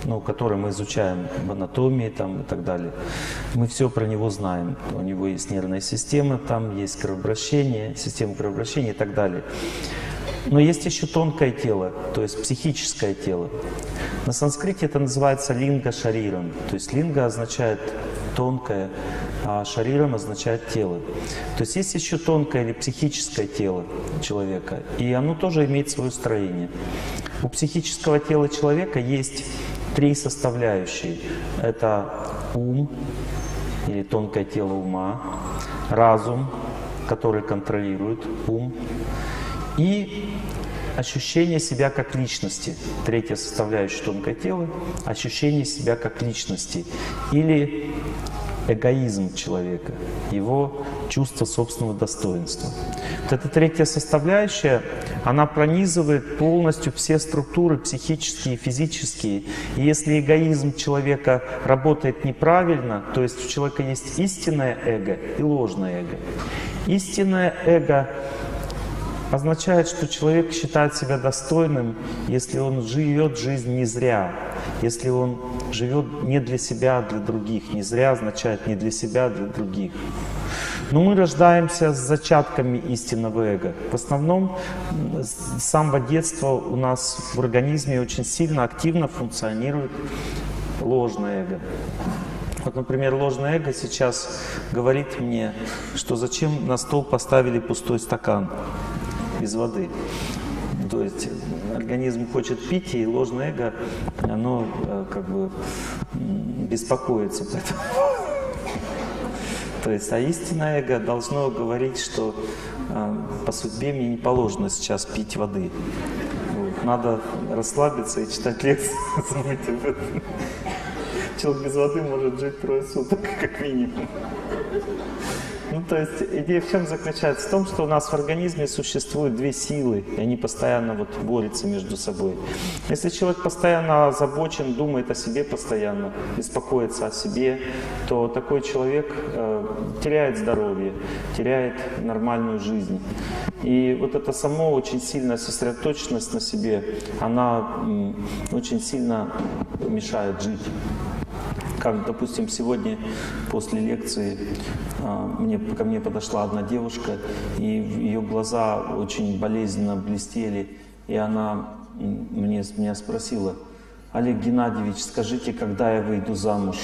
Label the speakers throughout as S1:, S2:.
S1: ну, который мы изучаем в анатомии там, и так далее. Мы все про него знаем. У него есть нервная система, там есть кровообращение, система кровообращения и так далее. Но есть еще тонкое тело, то есть психическое тело. На санскрите это называется линга шарирам. То есть линга означает тонкое, а шарирам означает тело. То есть есть еще тонкое или психическое тело человека, и оно тоже имеет свое строение. У психического тела человека есть три составляющие. Это ум, или тонкое тело ума, разум, который контролирует ум, и ощущение себя как личности. Третья составляющая тонкое тело — ощущение себя как личности. Или эгоизм человека, его чувство собственного достоинства. Вот эта третья составляющая, она пронизывает полностью все структуры психические и физические. И если эгоизм человека работает неправильно, то есть у человека есть истинное эго и ложное эго. Истинное эго означает, что человек считает себя достойным, если он живет жизнь не зря, если он живет не для себя, а для других. Не зря означает не для себя, а для других. Но мы рождаемся с зачатками истинного эго. В основном с самого детства у нас в организме очень сильно, активно функционирует ложное эго. Вот, например, ложное эго сейчас говорит мне, что зачем на стол поставили пустой стакан без воды. То есть организм хочет пить, и ложное эго, оно как бы беспокоится по этому. То есть, а истинное эго должно говорить, что по судьбе мне не положено сейчас пить воды. Вот. Надо расслабиться и читать лекции. Человек без воды может жить 3 суток, как минимум. Ну, то есть идея в чем заключается? В том, что у нас в организме существуют две силы, и они постоянно вот борются между собой. Если человек постоянно озабочен, думает о себе постоянно, беспокоится о себе, то такой человек теряет здоровье, теряет нормальную жизнь. И вот это само очень сильная сосредоточенность на себе, она очень сильно мешает жить. Как, допустим, сегодня после лекции ко мне подошла одна девушка, и ее глаза очень болезненно блестели, и она меня спросила: «Олег Геннадьевич, скажите, когда я выйду замуж?»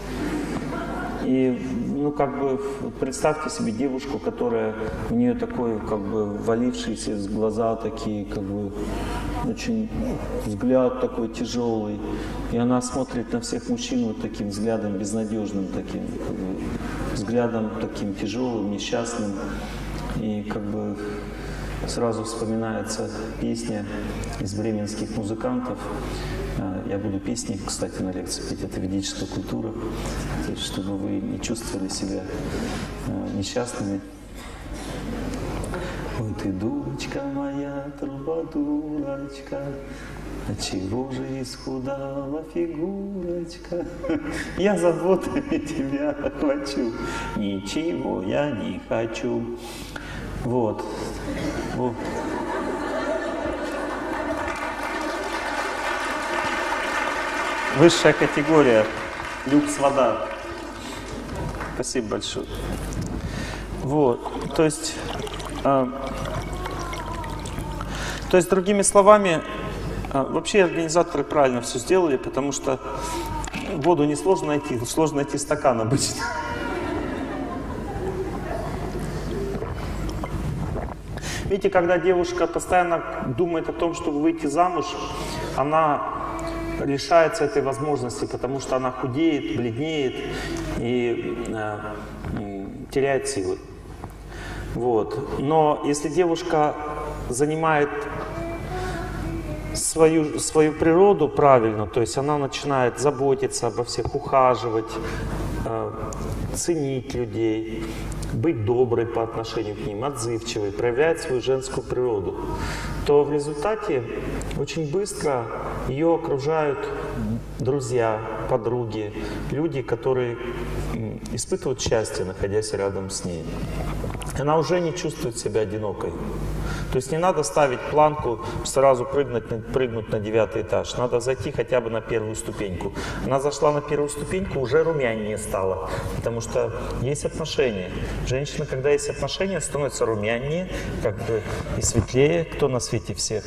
S1: И, ну, как бы, представьте себе девушку, которая, у нее такой, как бы, валившиеся глаза такие, как бы, очень, взгляд такой тяжелый. И она смотрит на всех мужчин вот таким взглядом безнадежным, таким, как бы, взглядом таким тяжелым, несчастным. И, как бы, сразу вспоминается песня из бременских музыкантов. Я буду песни, кстати, на лекции петь. Это ведическая культура, то есть, чтобы вы не чувствовали себя несчастными. Ой, ты дурочка моя, трубадурочка, отчего же исхудала фигурочка? Я заботами тебя охвачу, ничего я не хочу. Вот. Вот. Высшая категория, люкс-вода. Спасибо большое. Вот, то есть, другими словами, вообще организаторы правильно все сделали, потому что воду несложно найти, сложно найти стакан обычно. Видите, когда девушка постоянно думает о том, чтобы выйти замуж, она лишается этой возможности, потому что она худеет, бледнеет и теряет силы. Вот. Но если девушка занимает свою природу правильно, то есть она начинает заботиться обо всех, ухаживать, ценить людей, быть доброй по отношению к ним, отзывчивой, проявлять свою женскую природу, то в результате очень быстро ее окружают друзья, подруги, люди, которые испытывают счастье, находясь рядом с ней. она уже не чувствует себя одинокой. То есть не надо ставить планку, сразу прыгнуть на 9-й этаж. Надо зайти хотя бы на 1-ю ступеньку. Она зашла на 1-ю ступеньку, уже румянее стала. Потому что есть отношения. Женщина, когда есть отношения, становится румянее, как бы и светлее. Кто на свете всех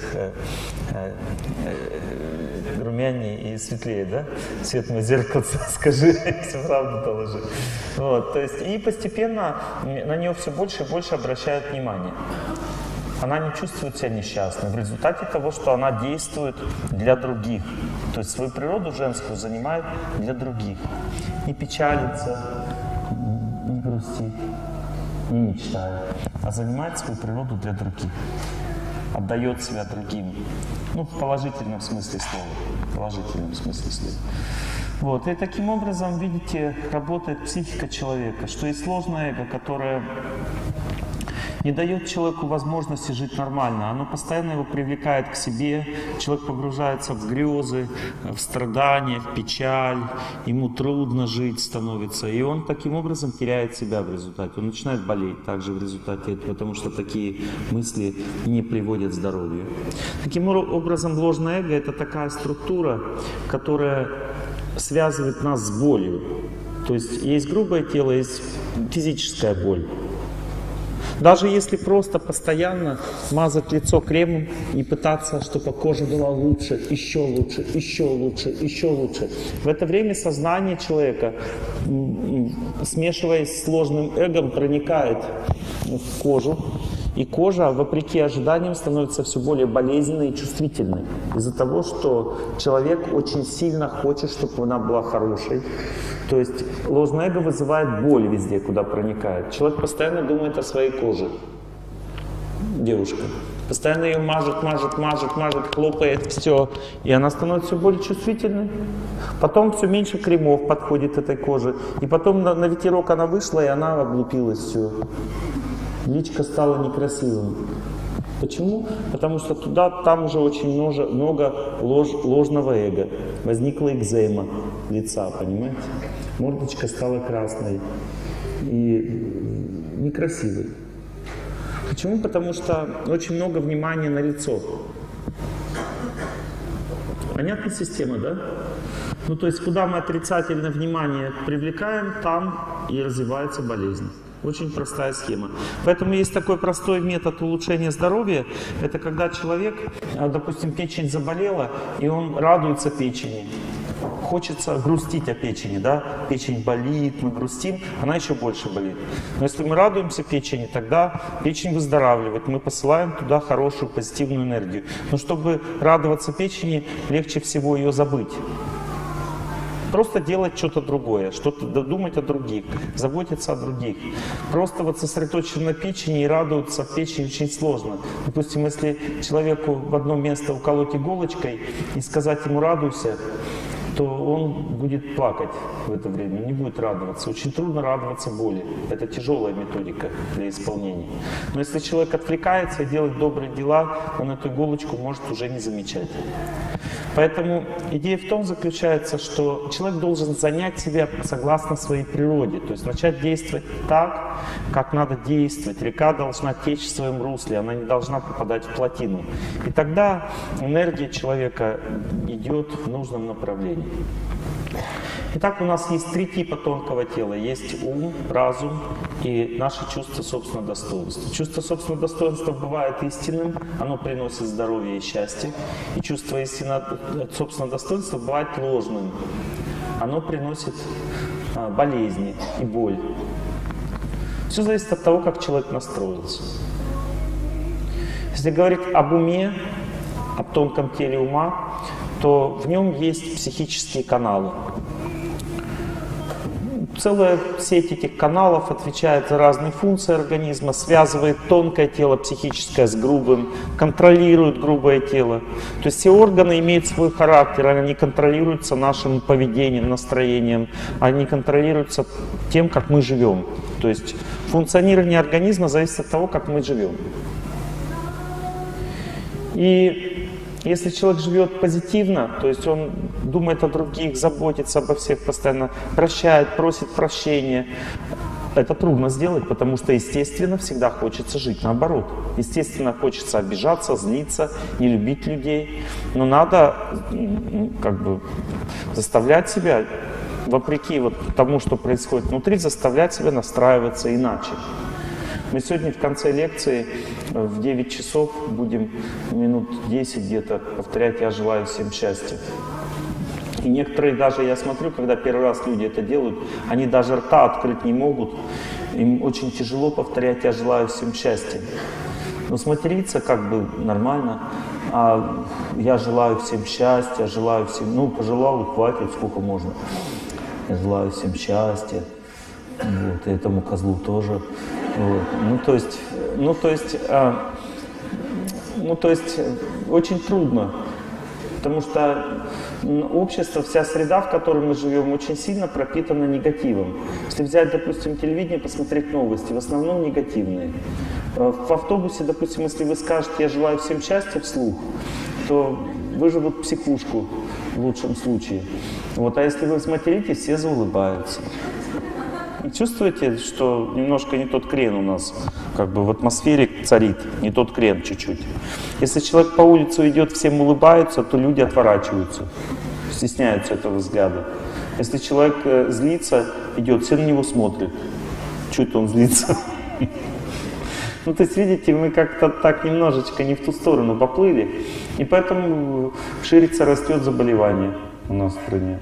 S1: румянее и светлее, да? Свет мой зеркальце, скажи, если правду положи. Вот, то есть, и постепенно на нее все больше и больше обращают внимание. Она не чувствует себя несчастной в результате того, что она действует для других. То есть свою природу женскую занимает для других. Не печалится, не грустит, не мечтает, а занимает свою природу для других. Отдает себя другим. Ну, в положительном смысле слова. В положительном смысле слова. Вот. И таким образом, видите, работает психика человека, что есть сложное эго, которое не дает человеку возможности жить нормально. Оно постоянно его привлекает к себе. Человек погружается в грезы, в страдания, в печаль. Ему трудно жить становится. И он таким образом теряет себя в результате. Он начинает болеть также в результате этого, потому что такие мысли не приводят к здоровью. Таким образом, ложное эго — это такая структура, которая связывает нас с болью. То есть грубое тело, есть физическая боль. Даже если просто постоянно мазать лицо кремом и пытаться, чтобы кожа была лучше, еще лучше, еще лучше, еще лучше. В это время сознание человека, смешиваясь с сложным эго, проникает в кожу. И кожа, вопреки ожиданиям, становится все более болезненной и чувствительной. Из-за того, что человек очень сильно хочет, чтобы она была хорошей. То есть ложное эго вызывает боль везде, куда проникает. Человек постоянно думает о своей коже. Девушка. Постоянно ее мажет, хлопает, все. И она становится все более чувствительной. Потом все меньше кремов подходит этой коже. И потом на ветерок она вышла, и она облупилась все. Личико стало некрасивым. Почему? Потому что там уже очень много ложного эго. Возникла экзема лица, понимаете? Мордочка стала красной и некрасивой. Почему? Потому что очень много внимания на лицо. Понятна система, да? Ну, то есть, куда мы отрицательное внимание привлекаем, там и развивается болезнь. Очень простая схема. Поэтому есть такой простой метод улучшения здоровья. Это когда человек, допустим, печень заболела, и он радуется печени. Хочется грустить о печени, да? Печень болит, мы грустим, она еще больше болит. Но если мы радуемся печени, тогда печень выздоравливает. Мы посылаем туда хорошую, позитивную энергию. Но чтобы радоваться печени, легче всего ее забыть. Просто делать что-то другое, что-то думать о других, заботиться о других. Просто вот сосредоточиться на печени и радоваться печени очень сложно. Допустим, если человеку в одно место уколоть иголочкой и сказать ему «радуйся», то он будет плакать в это время, не будет радоваться. Очень трудно радоваться боли. Это тяжелая методика для исполнения. Но если человек отвлекается и делает добрые дела, он эту иголочку может уже не замечать. Поэтому идея в том заключается, что человек должен занять себя согласно своей природе. То есть начать действовать так, как надо действовать. Река должна течь в своем русле, она не должна попадать в плотину. И тогда энергия человека идет в нужном направлении. Итак, у нас есть 3 типа тонкого тела. Есть ум, разум и наше чувство собственного достоинства. Чувство собственного достоинства бывает истинным, оно приносит здоровье и счастье. И чувство собственного достоинства бывает ложным. Оно приносит болезни и боль. Все зависит от того, как человек настроился. Если говорить об уме, об тонком теле ума, то в нем есть психические каналы. Целая сеть этих каналов отвечает за разные функции организма, связывает тонкое тело психическое с грубым, контролирует грубое тело. То есть все органы имеют свой характер, они контролируются нашим поведением, настроением, они контролируются тем, как мы живем. То есть функционирование организма зависит от того, как мы живем. И если человек живет позитивно, то есть он думает о других, заботится обо всех постоянно, прощает, просит прощения, Это трудно сделать, потому что, естественно, всегда хочется жить наоборот. Естественно, хочется обижаться, злиться, не любить людей. Но надо как бы заставлять себя, вопреки вот тому, что происходит внутри, заставлять себя настраиваться иначе. Мы сегодня в конце лекции в 9 часов будем минут 10 где-то повторять «Я желаю всем счастья». И некоторые даже, я смотрю, когда первый раз люди это делают, они даже рта открыть не могут. Им очень тяжело повторять «Я желаю всем счастья». Но сматериться как бы нормально. А я желаю всем счастья, желаю всем... Ну, пожелал, и хватит, сколько можно. Я желаю всем счастья. Вот, и этому козлу тоже. Вот. Ну, то есть очень трудно. Потому что общество, вся среда, в которой мы живем, очень сильно пропитана негативом. Если взять, допустим, телевидение, посмотреть новости, в основном негативные. В автобусе, допустим, если вы скажете «Я желаю всем счастья» вслух, то выживут психушку в лучшем случае. Вот. А если вы сматеритесь, все заулыбаются. И чувствуете, что немножко не тот крен у нас как бы в атмосфере царит, не тот крен чуть-чуть. Если человек по улице идет, всем улыбаются, то люди отворачиваются, стесняются этого взгляда. Если человек злится, идет, все на него смотрят. Чуть он злится. Ну, то есть, видите, мы как-то так немножечко не в ту сторону поплыли, и поэтому ширится, растет заболевание у нас в стране.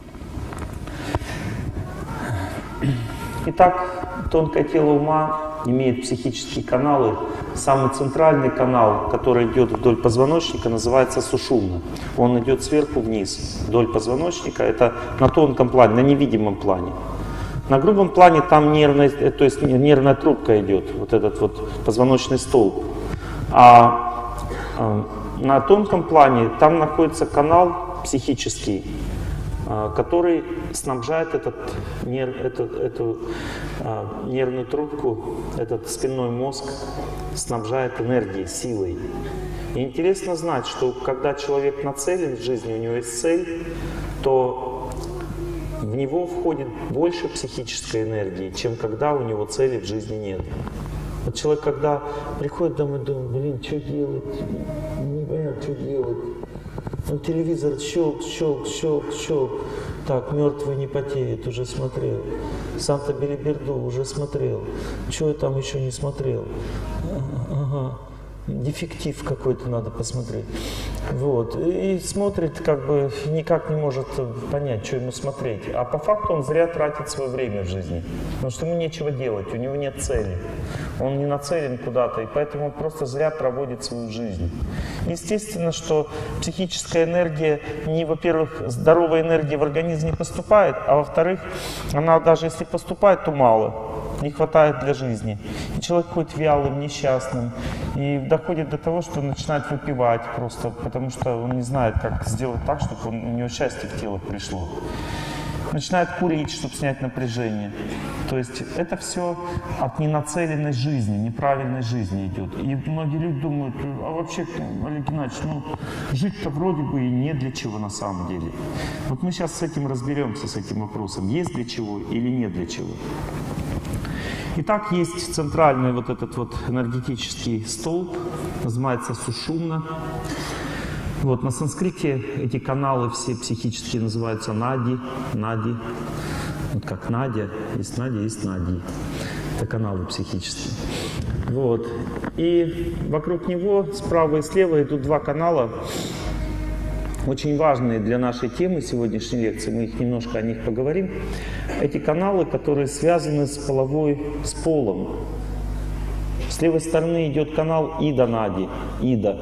S1: Итак, тонкое тело ума имеет психические каналы. Самый центральный канал, который идет вдоль позвоночника, называется сушумна. Он идет сверху вниз, вдоль позвоночника. Это на тонком плане, на невидимом плане. На грубом плане там нервная трубка идет, вот этот вот позвоночный столб. А на тонком плане там находится канал психический, который снабжает эту нервную трубку, этот спинной мозг, снабжает энергией, силой. И интересно знать, что когда человек нацелен в жизни, у него есть цель, то в него входит больше психической энергии, чем когда у него цели в жизни нет. Вот человек, когда приходит домой, думает, блин, что делать, не понятно, что делать. Он телевизор щелк, так, мертвый не потеет, уже смотрел. Санта-Белиберду уже смотрел. Что я там еще не смотрел? Ага. Дефектив какой-то надо посмотреть. Вот. И смотрит, как бы никак не может понять, что ему смотреть. А по факту он зря тратит свое время в жизни. Потому что ему нечего делать, у него нет цели. Он не нацелен куда-то, и поэтому он просто зря проводит свою жизнь. Естественно, что психическая энергия, во-первых, здоровая энергия в организм не поступает, а во-вторых, она даже если поступает, то мало. Не хватает для жизни. И человек ходит вялым, несчастным. И доходит до того, что он начинает выпивать просто, потому что он не знает, как сделать так, чтобы у него счастье в тело пришло. Начинает курить, чтобы снять напряжение. То есть это все от ненацеленной жизни, неправильной жизни идет. И многие люди думают, а вообще, Олег Геннадьевич, жить-то вроде бы и не для чего на самом деле. Вот мы сейчас с этим разберемся, с этим вопросом, есть для чего или нет для чего. Итак, есть центральный вот этот вот энергетический столб, называется сушумна. Вот, на санскрите эти каналы все психические называются нади. Вот как Надя, есть нади. Это каналы психические. Вот. И вокруг него справа и слева идут два канала, очень важные для нашей темы сегодняшней лекции, мы немножко о них поговорим. Эти каналы, которые связаны с полом. С левой стороны идет канал Ида-Нади, Ида.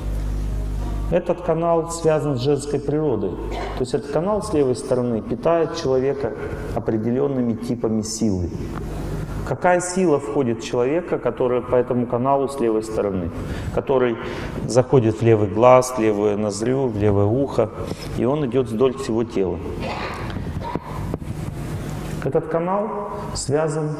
S1: Этот канал связан с женской природой. То есть этот канал с левой стороны питает человека определенными типами силы. Какая сила входит в человека, которая по этому каналу с левой стороны, который заходит в левый глаз, в левую ноздрю, в левое ухо, и он идет вдоль всего тела. Этот канал связан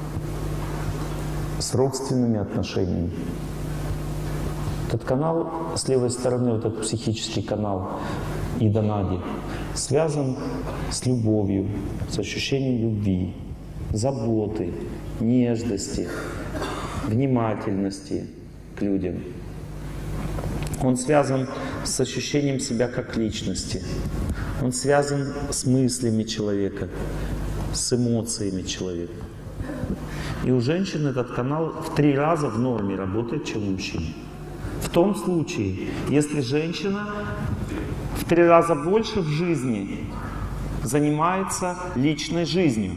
S1: с родственными отношениями. Этот канал с левой стороны, вот этот психический канал Ида-Нади, связан с любовью, с ощущением любви. заботы, нежности, внимательности к людям. Он связан с ощущением себя как личности. Он связан с мыслями человека, с эмоциями человека. И у женщин этот канал в 3 раза в норме работает, чем у мужчин. В том случае, если женщина в 3 раза больше в жизни занимается личной жизнью.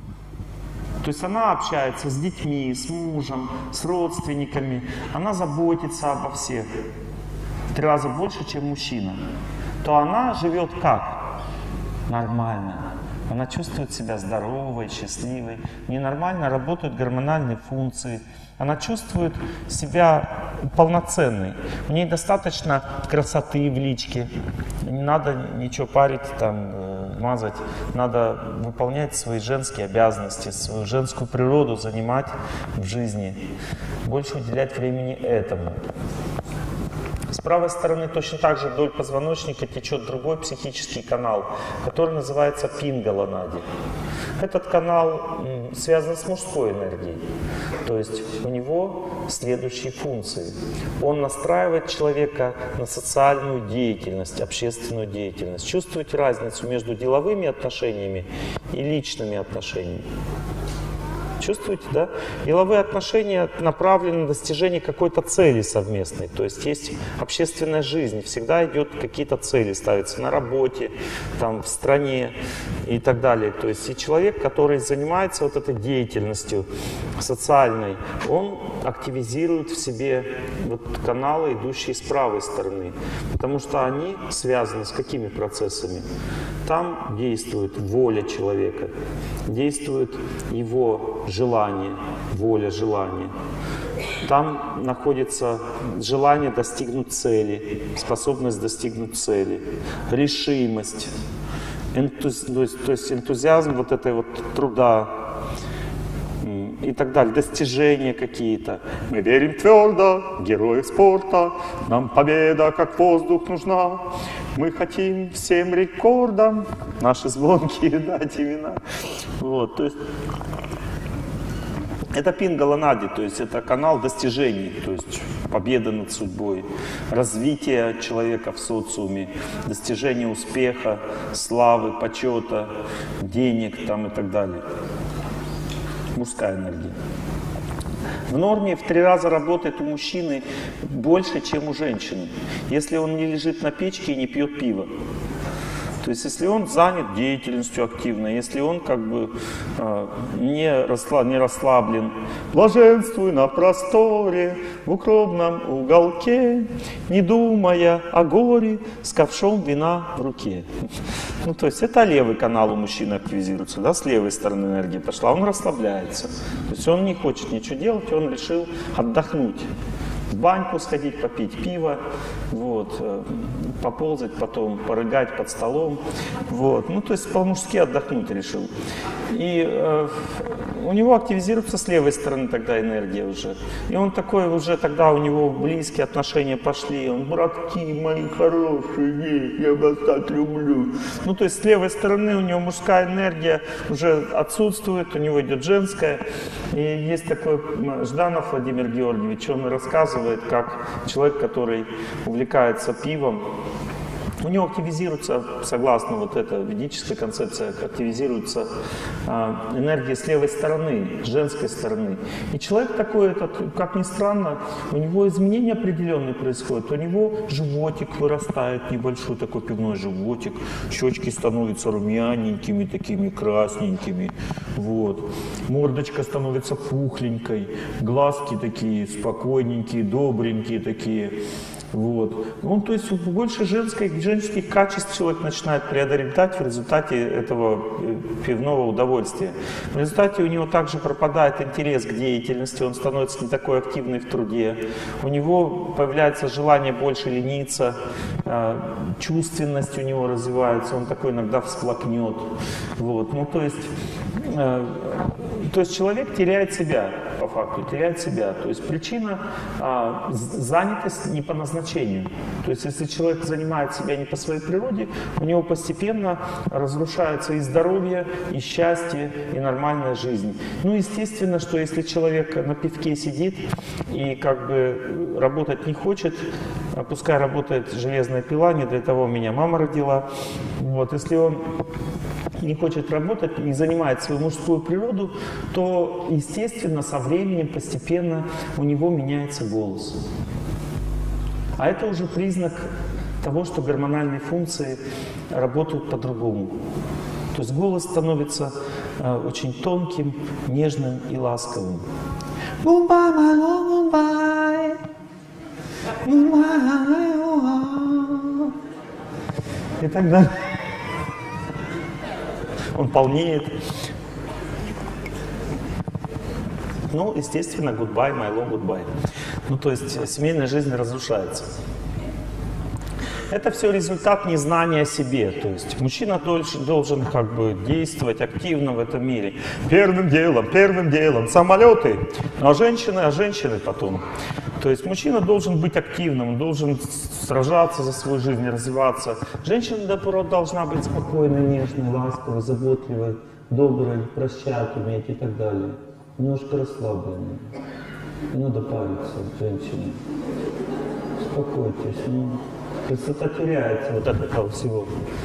S1: То есть она общается с детьми, с мужем, с родственниками, она заботится обо всех. В 3 раза больше, чем мужчина. То она живет как? Нормально. Она чувствует себя здоровой, счастливой. Ненормально работают гормональные функции. Она чувствует себя полноценной. У нее достаточно красоты в личке. Не надо ничего парить, там, мазать. Надо выполнять свои женские обязанности, свою женскую природу занимать в жизни. Больше уделять времени этому. С правой стороны точно так же вдоль позвоночника течет другой психический канал, который называется пингала нади. Этот канал связан с мужской энергией, то есть у него следующие функции. Он настраивает человека на социальную деятельность, общественную деятельность. Чувствуете разницу между деловыми отношениями и личными отношениями? Чувствуете, да? Деловые отношения направлены на достижение какой-то цели совместной. То есть есть общественная жизнь, всегда идет какие-то цели, ставятся на работе, там, в стране и так далее. То есть и человек, который занимается вот этой деятельностью социальной, он активизирует в себе вот каналы, идущие с правой стороны. Потому что они связаны с какими процессами? Там действует воля человека, действует его желание, воля, желание. Там находится желание достигнуть цели, способность достигнуть цели, решимость, то есть энтузиазм вот этой вот труда и так далее, достижения какие-то. Мы верим твердо, герои спорта, нам победа как воздух нужна. Мы хотим всем рекордам наши звонкие дать имена. Вот, то есть это пингала нади, то есть это канал достижений, то есть победа над судьбой, развитие человека в социуме, достижение успеха, славы, почета, денег там и так далее. Мужская энергия. В норме в 3 раза работает у мужчины больше, чем у женщины, если он не лежит на печке и не пьет пиво. То есть, если он занят деятельностью активной, если он как бы не расслаблен, блаженствуй на просторе, в укромном уголке, не думая о горе, с ковшом вина в руке. Ну, то есть, это левый канал у мужчины активизируется, да, с левой стороны энергия пошла, он расслабляется. То есть, он не хочет ничего делать, он решил отдохнуть. В баньку сходить, попить пиво, вот, поползать потом, порыгать под столом, вот, ну, то есть по-мужски отдохнуть решил. И у него активизируется с левой стороны тогда энергия уже. И он такой уже, тогда у него близкие отношения пошли, он, братки мои хорошие, я вас так люблю. Ну, то есть с левой стороны у него мужская энергия уже отсутствует, у него идет женская. И есть такой Жданов Владимир Георгиевич, он рассказывает, как человек, который увлекается пивом, у него активизируется, согласно вот этой ведической концепции, активизируется энергия с левой стороны, с женской стороны. И человек такой, этот, как ни странно, у него изменения определенные происходят. У него животик вырастает, небольшой такой пивной животик, щечки становятся румяненькими, такими красненькими, вот. Мордочка становится пухленькой, глазки такие спокойненькие, добренькие такие. Вот. Он, то есть больше женских качеств человек начинает преодолевать в результате этого пивного удовольствия. В результате у него также пропадает интерес к деятельности, он становится не такой активный в труде. У него появляется желание больше лениться, чувственность у него развивается, он такой иногда всплакнет. Вот. Ну, то есть человек теряет себя. по факту, теряет себя. То есть причина занятость не по назначению. То есть если человек занимает себя не по своей природе, у него постепенно разрушается и здоровье, и счастье, и нормальная жизнь. Ну, естественно, что если человек на пивке сидит и как бы работать не хочет, пускай работает железная пила, не для того меня мама родила. Вот, если он не хочет работать, не занимает свою мужскую природу, то, естественно, со временем постепенно у него меняется голос. А это уже признак того, что гормональные функции работают по-другому. То есть голос становится очень тонким, нежным и ласковым. Мумбай, Мумбай, Мумбай, и так далее. Он полнеет. Ну, естественно, goodbye, my long goodbye. Ну, то есть семейная жизнь разрушается. Это все результат незнания о себе. То есть мужчина должен как бы действовать активно в этом мире. Первым делом самолеты. А женщины потом. То есть мужчина должен быть активным, должен сражаться за свою жизнь, развиваться. Женщина, наоборот, должна быть спокойной, нежной, ласковой, заботливой, доброй, прощать уметь и так далее. Немножко расслабленной. Не надо париться, женщине. Успокойтесь. Красота теряется вот от этого всего.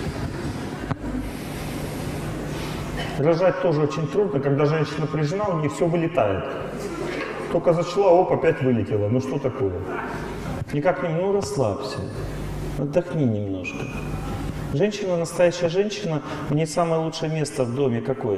S1: Рожать тоже очень трудно, когда женщина напряжена, у нее все вылетает. Только зачала, оп, опять вылетела. Ну что такое? Никак не, ну расслабься, отдохни немножко. Женщина, настоящая женщина, у нее самое лучшее место в доме какое?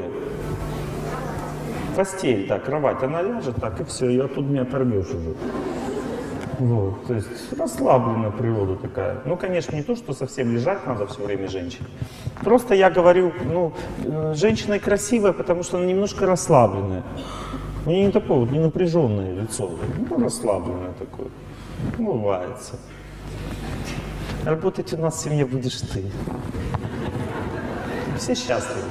S1: Постель, да, кровать. Она ляжет так, и все, ее оттуда не оторвешь уже. Вот, то есть расслабленная природа такая. Ну, конечно, не то, что совсем лежать надо все время женщине. Просто я говорю, ну, женщина красивая, потому что она немножко расслабленная. У нее не такое вот не напряженное лицо, ну, расслабленное такое. Умывается. Работать у нас в семье будешь ты. Все счастливы.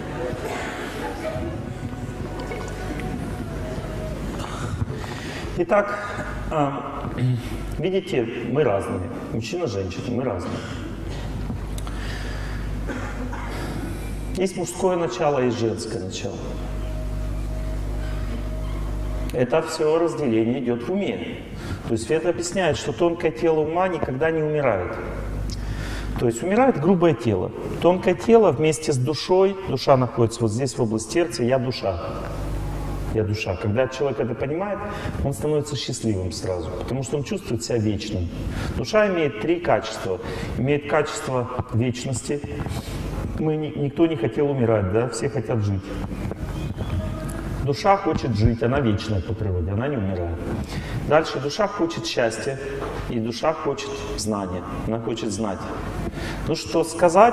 S1: Итак, видите, мы разные. Мужчина, женщина, мы разные. Есть мужское начало, есть женское начало. Это все разделение идет в уме. То есть это объясняет, что тонкое тело ума никогда не умирает. То есть умирает грубое тело. Тонкое тело вместе с душой, душа находится вот здесь в области сердца, я душа. Я душа. Когда человек это понимает, он становится счастливым сразу, потому что он чувствует себя вечным. Душа имеет три качества. Имеет качество вечности. Никто не хотел умирать, да? Все хотят жить. Душа хочет жить, она вечная по природе, она не умирает. Дальше душа хочет счастья, и душа хочет знания, она хочет знать. Ну что сказать,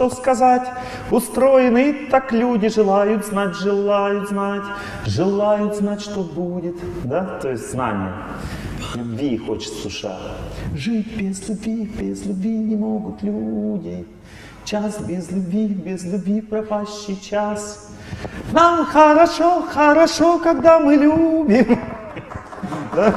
S1: устроены так люди, желают знать, желают знать, что будет, да, то есть знание. Любви хочет душа. Жить без любви не могут люди. Час без любви пропащий час. Нам хорошо, когда мы любим. Да?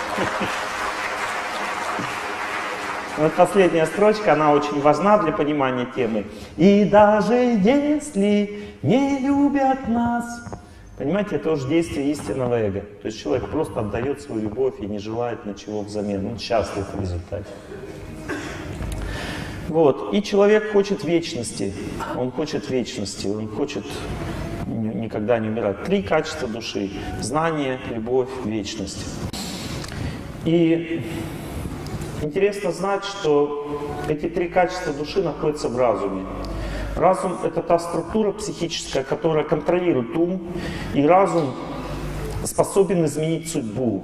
S1: Вот последняя строчка, она очень важна для понимания темы. И даже если не любят нас. Понимаете, это уже действие истинного эго. То есть человек просто отдает свою любовь и не желает ничего взамен. Он счастлив в результате. Вот. И человек хочет вечности. Он хочет вечности. Он хочет никогда не умирать. Три качества души. Знание, любовь, вечность. И интересно знать, что эти три качества души находятся в разуме. Разум — это та структура психическая, которая контролирует ум, и разум способен изменить судьбу.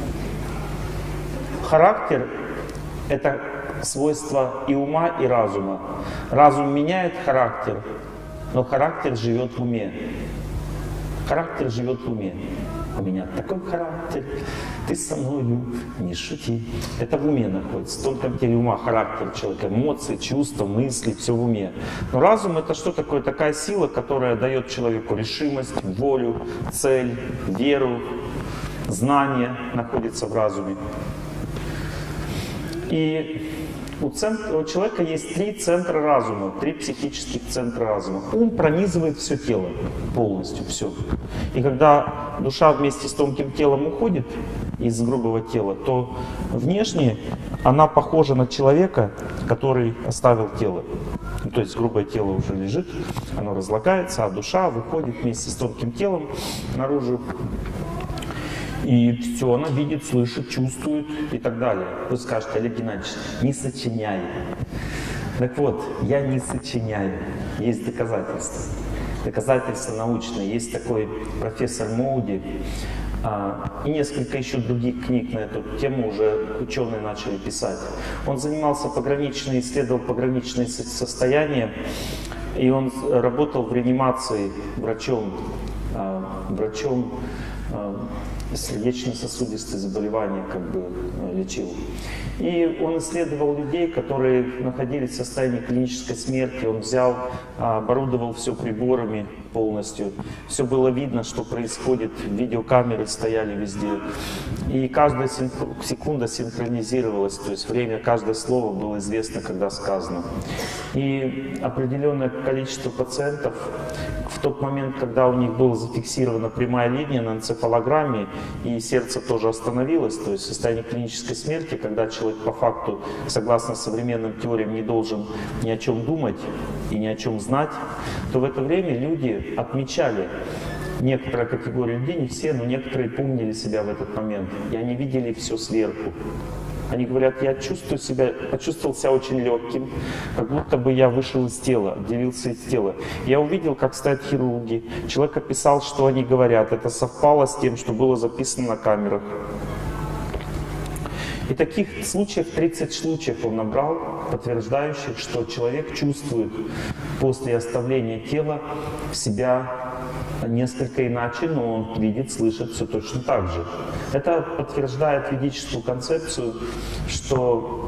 S1: Характер — это свойство и ума, и разума. Разум меняет характер, но характер живет в уме. Характер живет в уме. у меня такой характер, ты со мною не шути. Это в уме находится, в тонком теле ума характер человека, эмоции, чувства, мысли, все в уме. Но разум — это что такое? Такая сила, которая дает человеку решимость, волю, цель, веру, знание находится в разуме. И у человека есть 3 центра разума, 3 психических центра разума. Ум пронизывает все тело, полностью все. И когда душа вместе с тонким телом уходит из грубого тела, то внешне она похожа на человека, который оставил тело. Ну, то есть грубое тело уже лежит, оно разлагается, а душа выходит вместе с тонким телом наружу. И все она видит, слышит, чувствует и так далее. Вы скажете: Олег Геннадьевич, не сочиняй. Так вот, я не сочиняю. Есть доказательства. Доказательства научные. Есть такой профессор Моуди. И несколько еще других книг на эту тему уже ученые начали писать. Он занимался исследовал пограничные состояния. И он работал в реанимации врачом сердечно-сосудистые заболевания лечил. И он исследовал людей, которые находились в состоянии клинической смерти. Он взял, оборудовал все приборами полностью. Все было видно, что происходит. Видеокамеры стояли везде. И каждая секунда синхронизировалась. То есть время, каждое слово было известно, когда сказано. И определенное количество пациентов в тот момент, когда у них была зафиксирована прямая линия на энцефалограмме, и сердце тоже остановилось, то есть состояние клинической смерти, когда человек по факту, согласно современным теориям, не должен ни о чем думать и ни о чем знать, то в это время люди отмечали, некоторая категория людей, не все, но некоторые помнили себя в этот момент, и они видели все сверху. Они говорят: я почувствовал себя очень легким, как будто бы я вышел из тела, отделился из тела. Я увидел, как стоят хирурги. Человек описал, что они говорят. Это совпало с тем, что было записано на камерах. И таких случаев, 30 случаев он набрал, подтверждающих, что человек чувствует после оставления тела себя несколько иначе, но он видит, слышит все точно так же. Это подтверждает ведическую концепцию, что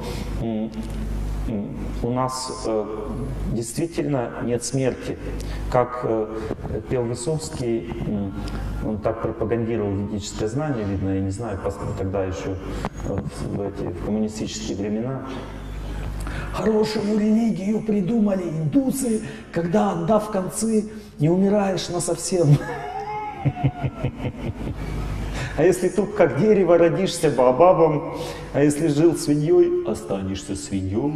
S1: у нас действительно нет смерти. Как пел Высоцкий, он так пропагандировал ведическое знание, видно, я не знаю, тогда еще в коммунистические времена. Хорошую религию придумали индусы, когда, отдав концы, не умираешь насовсем. А если тут как дерево, родишься баобабом, а если жил свиньей, останешься свиньей.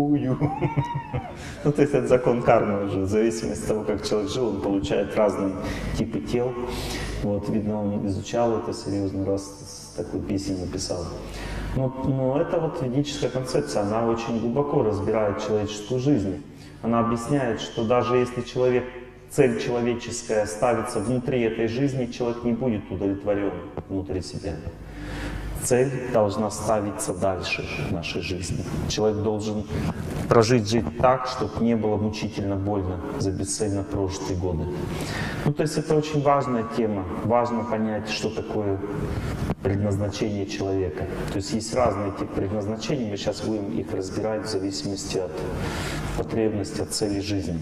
S1: Ну, то есть это закон кармы уже, в зависимости от того, как человек жил, он получает разные типы тел. Вот, видно, он изучал это серьезно, раз такую песню написал. Но это вот ведическая концепция, она очень глубоко разбирает человеческую жизнь. Она объясняет, что даже если цель человеческая ставится внутри этой жизни, человек не будет удовлетворен внутри себя. Цель должна ставиться дальше в нашей жизни. Человек должен прожить жизнь так, чтобы не было мучительно больно за бесцельно прожитые годы. Ну, то есть это очень важная тема. Важно понять, что такое предназначение человека. То есть есть разные типы предназначений, мы сейчас будем их разбирать в зависимости от потребности, от цели жизни.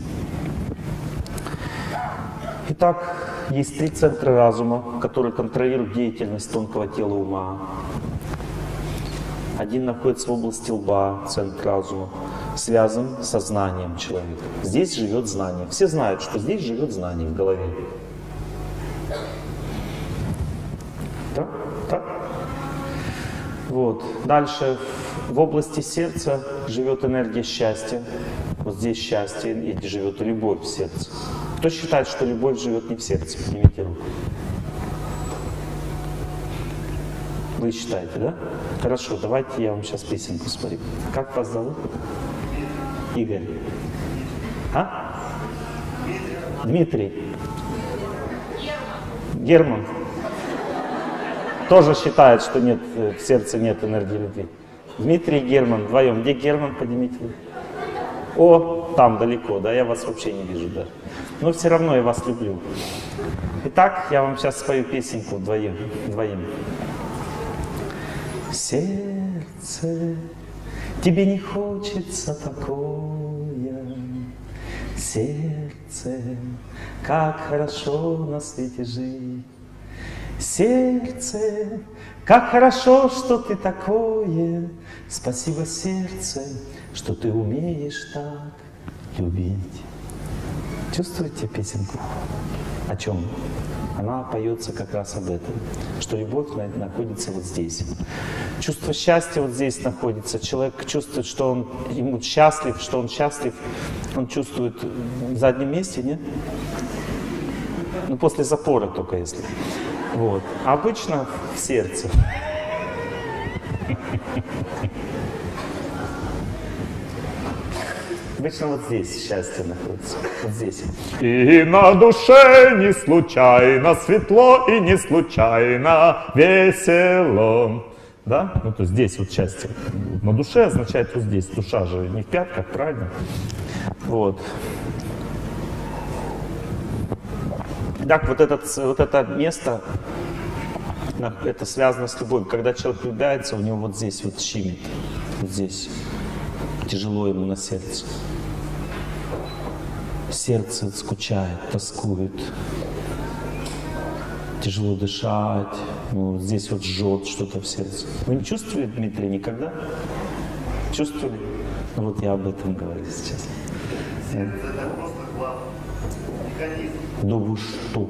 S1: Итак, есть 3 центра разума, которые контролируют деятельность тонкого тела ума. Один находится в области лба, центр разума, связан с сознанием человека. Здесь живет знание. Все знают, что здесь живет знание в голове. Да? Так? Вот. Дальше в области сердца живет энергия счастья. Вот здесь счастье, и живет любовь в сердце. Кто считает, что любовь живет не в сердце? Поднимите руку. Вы считаете, да? Хорошо, давайте я вам сейчас песенку спою. Как вас зовут? Игорь. А? Дмитрий. Герман. Тоже считает, что нет, в сердце нет энергии любви. Дмитрий и Герман вдвоем. Где Герман? Поднимите руку. О! там далеко, да, я вас вообще не вижу даже. Но все равно я вас люблю. Итак, я вам сейчас спою песенку двоим. Сердце, тебе не хочется покоя. Сердце, как хорошо на свете жить. Сердце, как хорошо, что ты такое. Спасибо, сердце, что ты умеешь так любить. Чувствуете песенку? О чем? Она поется как раз об этом, что любовь находится вот здесь. Чувство счастья вот здесь находится. Человек чувствует, что он ему счастлив, он чувствует в заднем месте, нет? Ну, после запора только если. Вот. А обычно в сердце. Обычно вот здесь счастье находится, вот здесь.
S2: И на душе не случайно светло, и не случайно весело.
S1: Да? Ну, то есть здесь вот счастье. На душе означает вот здесь. Душа же не в пятках, правильно? Вот. Так, вот это место, это связано с любовью. Когда человек влюбляется, у него вот здесь вот щемит. Вот здесь. Тяжело ему на сердце. Сердце скучает, тоскует. Тяжело дышать. Ну, вот здесь вот жжет что-то в сердце. Вы не чувствовали, Дмитрий, никогда? Чувствовали? Ну, вот я об этом говорю сейчас.
S3: Сердце — это просто главный механизм.
S1: Да вы что?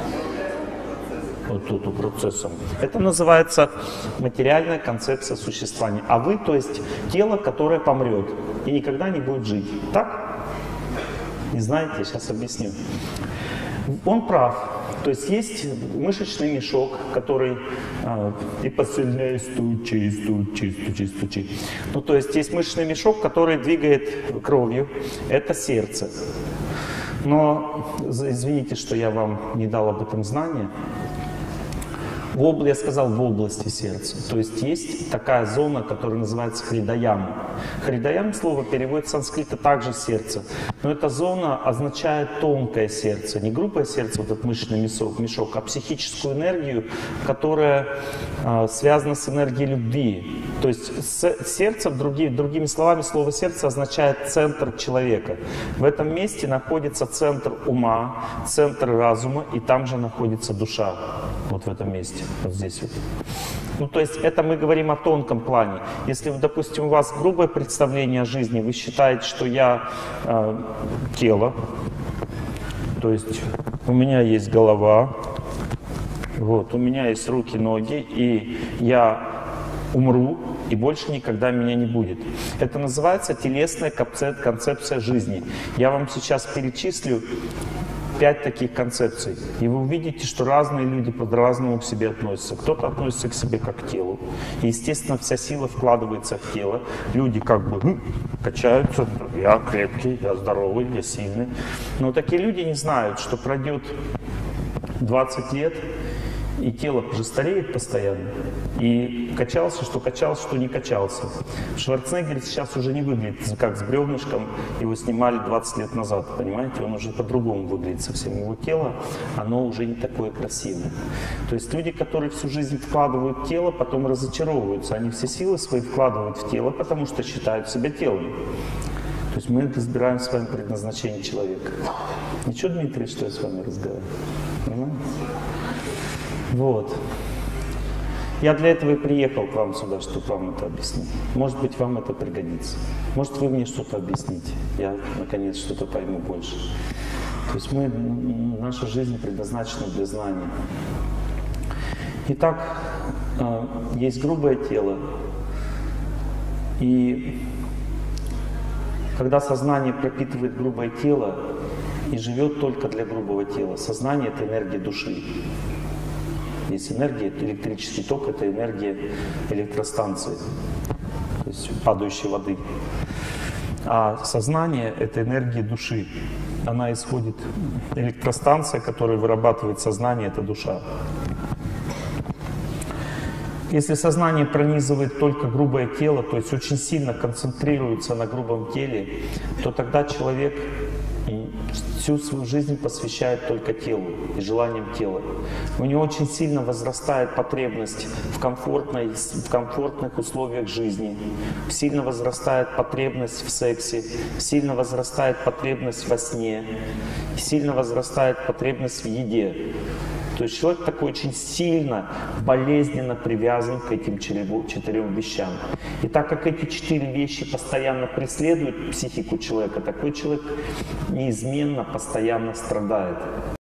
S1: Вот этим процессом. Это называется материальная концепция существования. А вы, то есть тело, которое помрет и никогда не будет жить. Так? Не знаете? Сейчас объясню. Он прав. То есть есть мышечный мешок, который и посильнее стучи. Ну, то есть есть мышечный мешок, который двигает кровью. Это сердце. Но, извините, что я вам не дал об этом знания. Я сказал в области сердца. То есть есть такая зона, которая называется хридаям. Хридаям слово переводится с санскрита также сердце. Но эта зона означает тонкое сердце. Не грубое сердце, вот этот мышечный мешок, а психическую энергию, которая связана с энергией любви. То есть сердце, другими словами, слово сердце означает центр человека. В этом месте находится центр ума, центр разума, и там же находится душа. Вот в этом месте. Вот здесь вот. Ну, то есть это мы говорим о тонком плане. Если, допустим, у вас грубое представление о жизни, вы считаете, что я тело, то есть у меня есть голова, вот, у меня есть руки, ноги, и я умру, и больше никогда меня не будет. Это называется телесная концепция жизни. Я вам сейчас перечислю 5 таких концепций. И вы увидите, что разные люди по-разному к себе относятся. Кто-то относится к себе как к телу. И, естественно, вся сила вкладывается в тело. Люди как бы качаются. Я крепкий, я здоровый, я сильный. Но такие люди не знают, что пройдет 20 лет, и тело же стареет постоянно. И качался, что не качался. Шварценеггер сейчас уже не выглядит как с бревнышком. Его снимали 20 лет назад, понимаете? Он уже по-другому выглядит совсем. Его тело, оно уже не такое красивое. То есть люди, которые всю жизнь вкладывают в тело, потом разочаровываются. Они все силы свои вкладывают в тело, потому что считают себя телом. То есть мы разбираем с вами предназначение человека. Ничего, Дмитрий, что я с вами разговариваю? Понимаете? Вот. Я для этого и приехал к вам сюда, чтобы вам это объяснить. Может быть, вам это пригодится. Может, вы мне что-то объясните. Я, наконец, что-то пойму больше. То есть наша жизнь предназначена для знания. Итак, есть грубое тело. И когда сознание пропитывает грубое тело и живет только для грубого тела, сознание — это энергия души. Есть энергия, электрический ток — это энергия электростанции, то есть падающей воды. А сознание — это энергия души. Она исходит, электростанция, которая вырабатывает сознание — это душа. Если сознание пронизывает только грубое тело, то есть очень сильно концентрируется на грубом теле, то тогда человек всю свою жизнь посвящает только телу и желаниям тела. У него очень сильно возрастает потребность в комфортных условиях жизни, сильно возрастает потребность в сексе, сильно возрастает потребность во сне, сильно возрастает потребность в еде. То есть человек такой очень сильно, болезненно привязан к этим 4 вещам. И так как эти 4 вещи постоянно преследуют психику человека, такой человек неизменно, постоянно страдает.